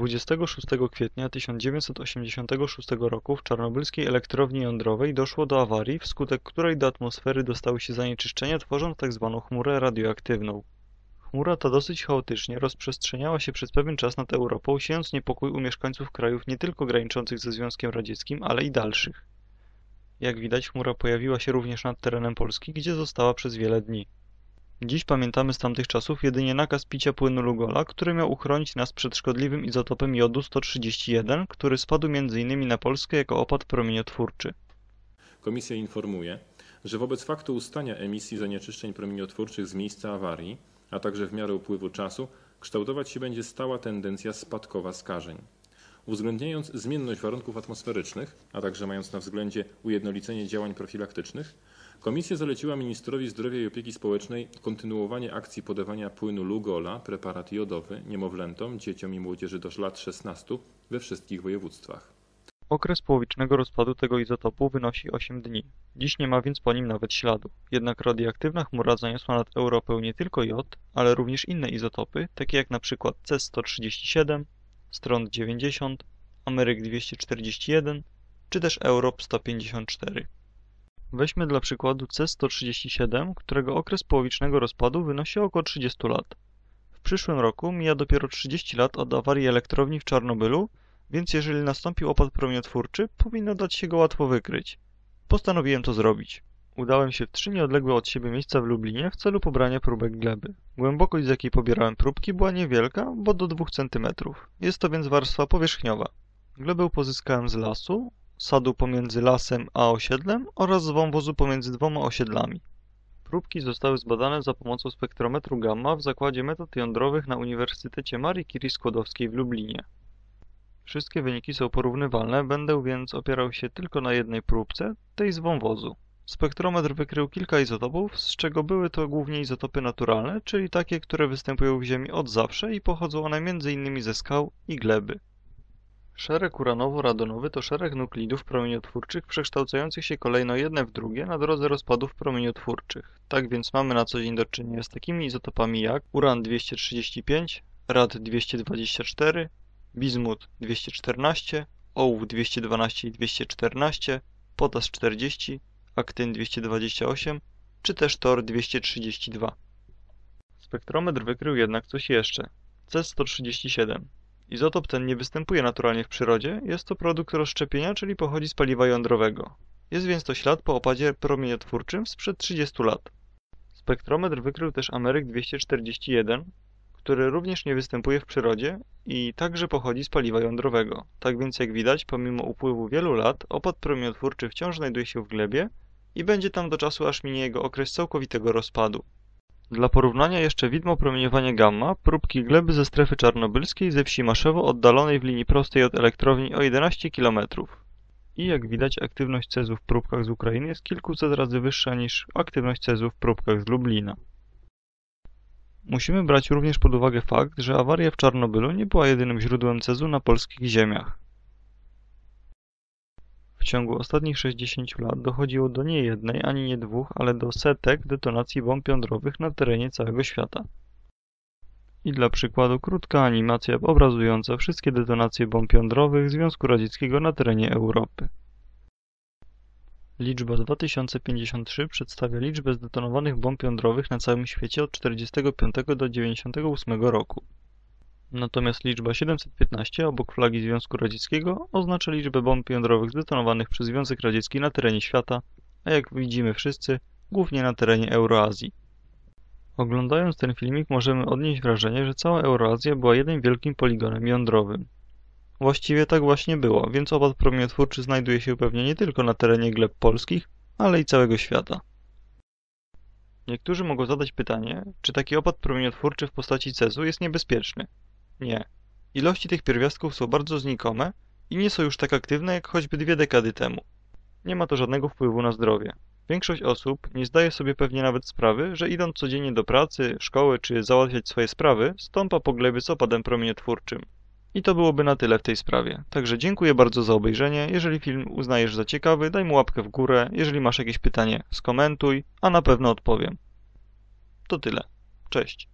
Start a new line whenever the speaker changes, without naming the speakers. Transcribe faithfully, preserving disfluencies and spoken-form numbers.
dwudziestego szóstego kwietnia tysiąc dziewięćset osiemdziesiątego szóstego roku w czarnobylskiej elektrowni jądrowej doszło do awarii, wskutek której do atmosfery dostały się zanieczyszczenia, tworząc tzw. chmurę radioaktywną. Chmura ta dosyć chaotycznie rozprzestrzeniała się przez pewien czas nad Europą, siejąc niepokój u mieszkańców krajów nie tylko graniczących ze Związkiem Radzieckim, ale i dalszych. Jak widać, chmura pojawiła się również nad terenem Polski, gdzie została przez wiele dni. Dziś pamiętamy z tamtych czasów jedynie nakaz picia płynu Lugola, który miał uchronić nas przed szkodliwym izotopem jodu sto trzydzieści jeden, który spadł między innymi na Polskę jako opad promieniotwórczy.
Komisja informuje, że wobec faktu ustania emisji zanieczyszczeń promieniotwórczych z miejsca awarii, a także w miarę upływu czasu, kształtować się będzie stała tendencja spadkowa skażeń. Uwzględniając zmienność warunków atmosferycznych, a także mając na względzie ujednolicenie działań profilaktycznych, Komisja zaleciła Ministrowi Zdrowia i Opieki Społecznej kontynuowanie akcji podawania płynu Lugola, preparat jodowy, niemowlętom, dzieciom i młodzieży do lat szesnastu we wszystkich województwach.
Okres połowicznego rozpadu tego izotopu wynosi osiem dni. Dziś nie ma więc po nim nawet śladu. Jednak radioaktywna chmura zaniosła nad Europę nie tylko jod, ale również inne izotopy, takie jak np. C sto trzydzieści siedem, Strontium dziewięćdziesiąt, Ameryk dwieście czterdzieści jeden czy też Europ sto pięćdziesiąt cztery. Weźmy dla przykładu C sto trzydzieści siedem, którego okres połowicznego rozpadu wynosi około trzydziestu lat. W przyszłym roku mija dopiero trzydzieści lat od awarii elektrowni w Czarnobylu, więc jeżeli nastąpił opad promieniotwórczy, powinno dać się go łatwo wykryć. Postanowiłem to zrobić. Udałem się w trzy nieodległe od siebie miejsca w Lublinie w celu pobrania próbek gleby. Głębokość, z jakiej pobierałem próbki, była niewielka, bo do dwóch centymetrów. Jest to więc warstwa powierzchniowa. Glebę pozyskałem z lasu, sadu pomiędzy lasem a osiedlem oraz z wąwozu pomiędzy dwoma osiedlami. Próbki zostały zbadane za pomocą spektrometru gamma w Zakładzie Metod Jądrowych na Uniwersytecie Marii Curie Skłodowskiej w Lublinie. Wszystkie wyniki są porównywalne, będę więc opierał się tylko na jednej próbce, tej z wąwozu. Spektrometr wykrył kilka izotopów, z czego były to głównie izotopy naturalne, czyli takie, które występują w Ziemi od zawsze i pochodzą one między innymi ze skał i gleby. Szereg uranowo-radonowy to szereg nukleidów promieniotwórczych przekształcających się kolejno jedne w drugie na drodze rozpadów promieniotwórczych. Tak więc mamy na co dzień do czynienia z takimi izotopami jak uran dwieście trzydzieści pięć, rad dwieście dwadzieścia cztery, bizmut dwieście czternaście, ołów dwieście dwanaście i dwieście czternaście, potas czterdzieści, aktyn dwieście dwadzieścia osiem czy też tor dwieście trzydzieści dwa. Spektrometr wykrył jednak coś jeszcze. C sto trzydzieści siedem. Izotop ten nie występuje naturalnie w przyrodzie, jest to produkt rozszczepienia, czyli pochodzi z paliwa jądrowego. Jest więc to ślad po opadzie promieniotwórczym sprzed trzydziestu lat. Spektrometr wykrył też Ameryk dwieście czterdzieści jeden, który również nie występuje w przyrodzie i także pochodzi z paliwa jądrowego. Tak więc jak widać, pomimo upływu wielu lat, opad promieniotwórczy wciąż znajduje się w glebie i będzie tam do czasu, aż minie jego okres całkowitego rozpadu. Dla porównania jeszcze widmo promieniowania gamma, próbki gleby ze strefy czarnobylskiej ze wsi Maszewo oddalonej w linii prostej od elektrowni o jedenaście kilometrów. I jak widać, aktywność cezu w próbkach z Ukrainy jest kilkuset razy wyższa niż aktywność cezu w próbkach z Lublina. Musimy brać również pod uwagę fakt, że awaria w Czarnobylu nie była jedynym źródłem cezu na polskich ziemiach. W ciągu ostatnich sześćdziesięciu lat dochodziło do nie jednej, ani nie dwóch, ale do setek detonacji bomb jądrowych na terenie całego świata. I dla przykładu krótka animacja obrazująca wszystkie detonacje bomb jądrowych Związku Radzieckiego na terenie Europy. Liczba dwa tysiące pięćdziesiąt trzy przedstawia liczbę zdetonowanych bomb jądrowych na całym świecie od czterdziestego piątego do dziewięćdziesiątego ósmego roku. Natomiast liczba siedemset piętnaście obok flagi Związku Radzieckiego oznacza liczbę bomb jądrowych zdetonowanych przez Związek Radziecki na terenie świata, a jak widzimy wszyscy, głównie na terenie Euroazji. Oglądając ten filmik możemy odnieść wrażenie, że cała Euroazja była jednym wielkim poligonem jądrowym. Właściwie tak właśnie było, więc opad promieniotwórczy znajduje się pewnie nie tylko na terenie gleb polskich, ale i całego świata. Niektórzy mogą zadać pytanie, czy taki opad promieniotwórczy w postaci cezu jest niebezpieczny. Nie. Ilości tych pierwiastków są bardzo znikome i nie są już tak aktywne jak choćby dwie dekady temu. Nie ma to żadnego wpływu na zdrowie. Większość osób nie zdaje sobie pewnie nawet sprawy, że idąc codziennie do pracy, szkoły czy załatwiać swoje sprawy, stąpa po glebie z opadem promieniotwórczym. I to byłoby na tyle w tej sprawie. Także dziękuję bardzo za obejrzenie. Jeżeli film uznajesz za ciekawy, daj mu łapkę w górę. Jeżeli masz jakieś pytanie, skomentuj, a na pewno odpowiem. To tyle. Cześć.